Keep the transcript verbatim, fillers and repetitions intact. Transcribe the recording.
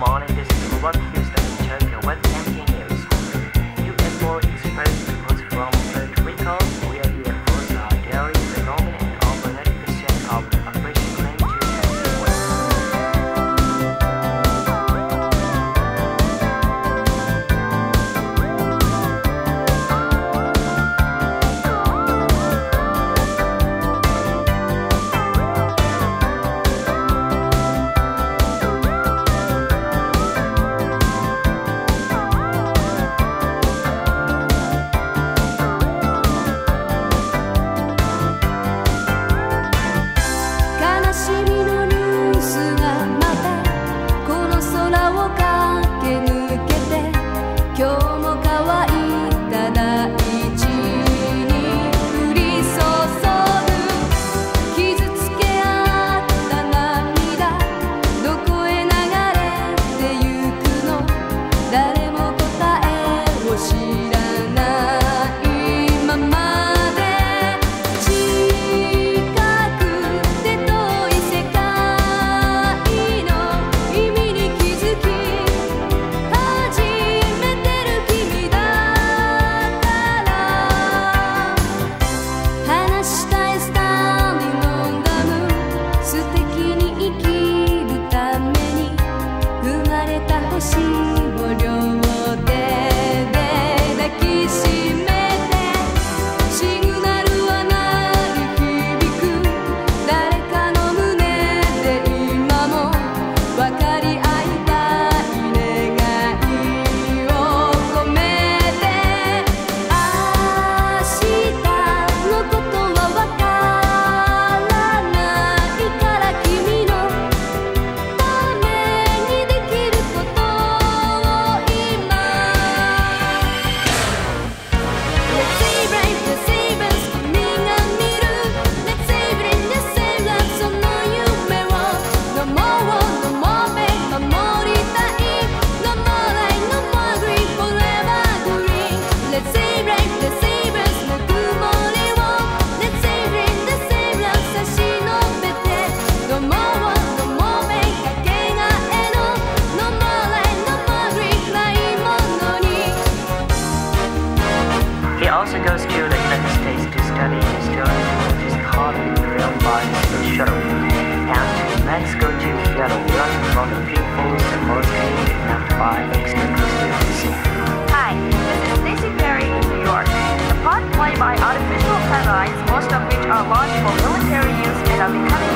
morning, this is Robert Houston in Tokyo with M T News. U F O Express reports from Puerto Rico, where U F Os are daily phenomenon and over ninety percent of the population claim to have seen one. He also goes to the United States to study historian which is called Imperial by the Shuttle, and to Mexico to get a learn from the people supposedly kidnapped by extraterrestrials. Hi, this is Stacey Perry in New York. The part played by artificial satellites, most of which are launched for military use and are becoming